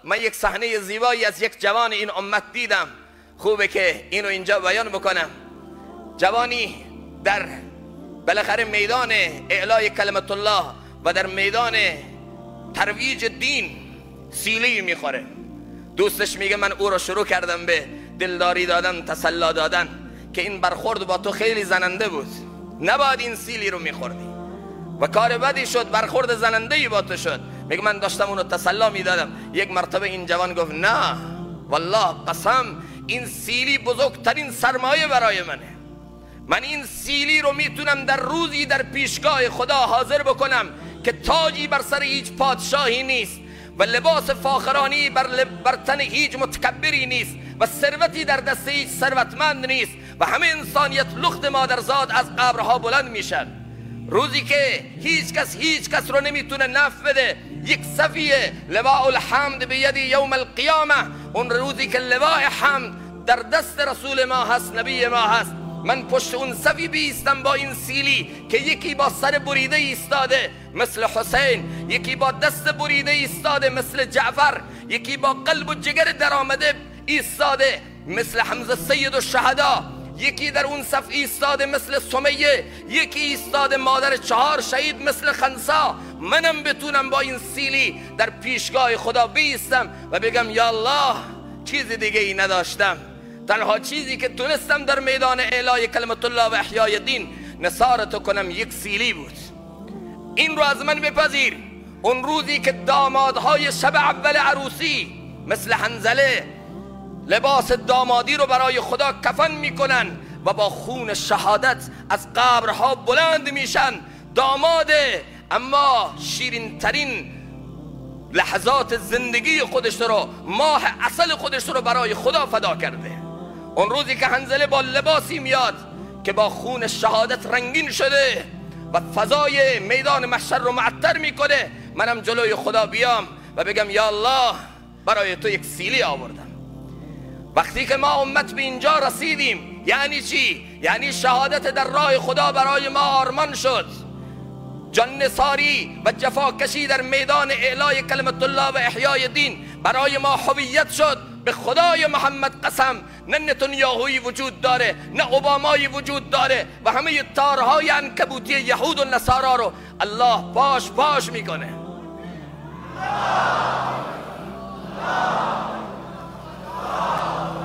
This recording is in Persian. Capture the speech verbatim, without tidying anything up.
من یک صحنه زیبایی از یک جوان این امت دیدم، خوبه که اینو اینجا بیان بکنم. جوانی در بالاخره میدان اعلای کلمت الله و در میدان ترویج دین سیلی میخوره. دوستش میگه من او رو شروع کردم به دلداری دادن، تسلا دادن که این برخورد با تو خیلی زننده بود، نباید این سیلی رو میخوردی و کار بدی شد، برخورد زننده‌ای با تو شد. میگه من داشتم اونو تسلا میدادم. یک مرتبه این جوان گفت نه والله قسم این سیلی بزرگترین سرمایه برای منه، من این سیلی رو میتونم در روزی در پیشگاه خدا حاضر بکنم که تاجی بر سر هیچ پادشاهی نیست و لباس فاخرانی بر, لب بر تن هیچ متکبری نیست و ثروتی در دست هیچ ثروتمند نیست و همه انسانیت لخت مادرزاد از قبرها بلند میشن. روزی که هیچ کس هیچ کس رو نمیتونه نفع بده، یک صفیه لواء الحمد بیدی یوم القیامه، اون روزی که لواء حمد در دست رسول ما هست، نبی ما هست، من پشت اون صفی بیستم با این سیلی که یکی با سر بریده ایستاده مثل حسین، یکی با دست بریده ایستاده مثل جعفر، یکی با قلب و جگر درآمده ایستاده مثل حمزه سید الشهدا، یکی در اون صف ایستاده مثل سمیه، یکی ایستاده مادر چهار شهید مثل خنسا. منم بتونم با این سیلی در پیشگاه خدا بیستم و بگم یا الله چیز دیگه ای نداشتم، تنها چیزی که تونستم در میدان اعلای کلمت الله و احیای دین نثارتو کنم یک سیلی بود. این رو از من بپذیر. اون روزی که دامادهای شب اول عروسی مثل حنظله لباس دامادی رو برای خدا کفن میکنن و با خون شهادت از قبرها بلند میشن، داماده اما شیرین ترین لحظات زندگی خودش رو، ماه اصل خودش رو برای خدا فدا کرده. اون روزی که حنظله با لباسی میاد که با خون شهادت رنگین شده و فضای میدان محشر رو معطر میکنه، منم جلوی خدا بیام و بگم یا الله برای تو یک سیلی آوردم. وقتی که ما امت به اینجا رسیدیم یعنی چی؟ یعنی شهادت در راه خدا برای ما آرمان شد، جان نثاری و جفاکشی در میدان اعلای کلمت الله و احیای دین برای ما هویت شد. به خدای محمد قسم نه نتانیاهویی وجود داره، نه اوبامایی وجود داره و همه تارهای عنکبوتی یهود و نصارا رو الله پاش پاش میکنه. Allah Allah Allah